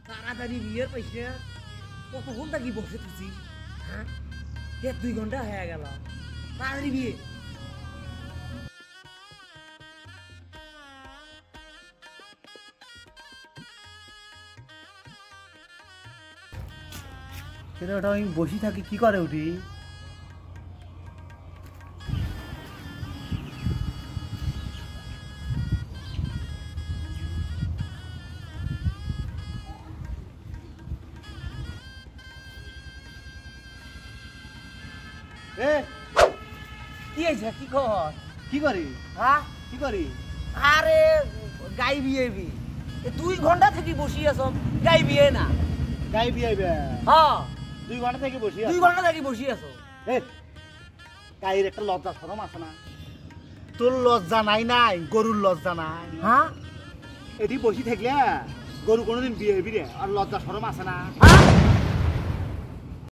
তাড়াতাড়ি বিয়ের পাইছে কতক্ষণ থাকি বসে থাকি হ্যাঁ 1-2 ঘন্টা হয়ে গেল তাড়াতাড়ি বিয়ে ওটা আমি বসি থাকি কি করে উঠি কি হয়েছে কি খবর কি করি হ্যাঁ কি করি আরে গাই বিয়ে 2 ঘন্টা থেকে বসি আছো গাই বিয়ে না গাই বিয়াইবে হ্যাঁ 2 ঘন্টা থেকে বসি 2 ঘন্টা থেকে বসি আছো গাইয়ের একটা লজ্জা শরম আছে না তোর লজ্জা নাই নাই গরুর লজ্জা নাই হ্যাঁ এটি বসি থাকলে গরু কোনোদিন বিয়ে হবি রে আর লজ্জা শরম আছে না